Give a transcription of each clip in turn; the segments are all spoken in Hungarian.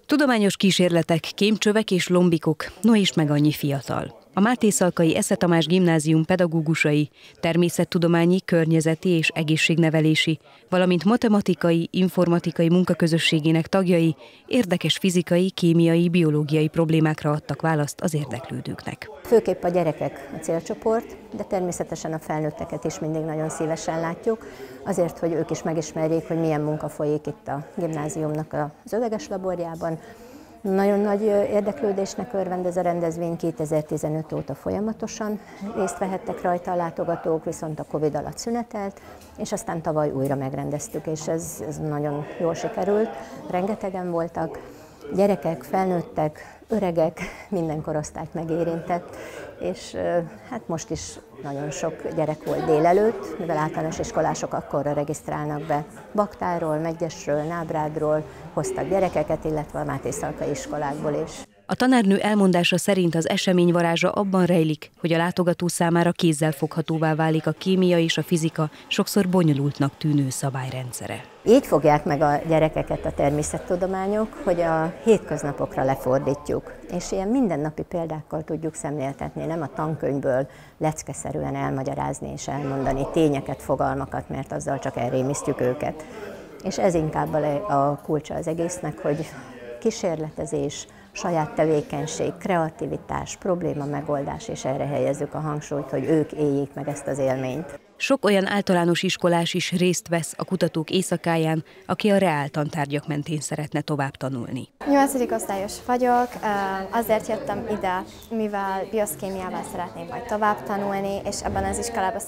Tudományos kísérletek, kémcsövek és lombikok, no és meg annyi fiatal. A Máté-Szalkai Esze Tamás Gimnázium pedagógusai, természettudományi, környezeti és egészségnevelési, valamint matematikai, informatikai munkaközösségének tagjai érdekes fizikai, kémiai, biológiai problémákra adtak választ az érdeklődőknek. Főképp a gyerekek a célcsoport, de természetesen a felnőtteket is mindig nagyon szívesen látjuk, azért, hogy ők is megismerjék, hogy milyen munka folyik itt a gimnáziumnak az öveges laborjában. Nagyon nagy érdeklődésnek örvend ez a rendezvény, 2015 óta folyamatosan részt vehettek rajta a látogatók, viszont a Covid alatt szünetelt, és aztán tavaly újra megrendeztük, és ez nagyon jól sikerült. Rengetegen voltak, gyerekek, felnőttek, öregek, minden korosztályt megérintett, és hát most is nagyon sok gyerek volt délelőtt, mivel általános iskolások akkorra regisztrálnak be Baktáról, Meggyesről, Nábrádról, hoztak gyerekeket, illetve a Máté-Szalkai iskolákból is. A tanárnő elmondása szerint az esemény varázsa abban rejlik, hogy a látogató számára kézzelfoghatóvá válik a kémia és a fizika sokszor bonyolultnak tűnő szabályrendszere. Így fogják meg a gyerekeket a természettudományok, hogy a hétköznapokra lefordítjuk, és ilyen mindennapi példákkal tudjuk szemléltetni, nem a tankönyvből leckeszerűen elmagyarázni és elmondani tényeket, fogalmakat, mert azzal csak elrémisztjük őket. És ez inkább a kulcsa az egésznek, hogy kísérletezés, saját tevékenység, kreativitás, probléma megoldás, és erre helyezzük a hangsúlyt, hogy ők éljék meg ezt az élményt. Sok olyan általános iskolás is részt vesz a kutatók éjszakáján, aki a reáltantárgyak mentén szeretne tovább tanulni. 8. osztályos vagyok, azért jöttem ide, mivel bioszkémiával szeretném majd tovább tanulni, és ebben az iskolába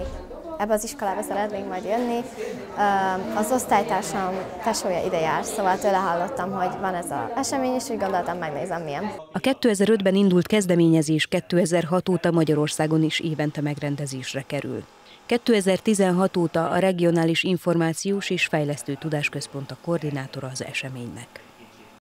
szeretnék majd jönni. Az osztálytársam tesója ide jár, szóval tőle hallottam, hogy van ez az esemény, és úgy gondoltam, megnézem milyen. A 2005-ben indult kezdeményezés 2006 óta Magyarországon is évente megrendezésre kerül. 2016 óta a Regionális Információs és Fejlesztő Tudásközpont a koordinátora az eseménynek.